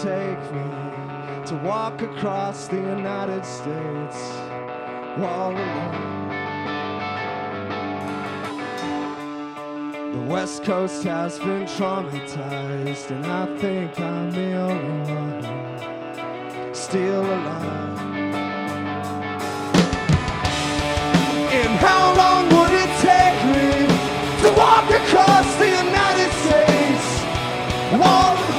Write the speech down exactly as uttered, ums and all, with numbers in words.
take me to walk across the United States all alone? The West Coast has been traumatized, and I think I'm the only one still alive. And how long would it take me to walk across the United States wall?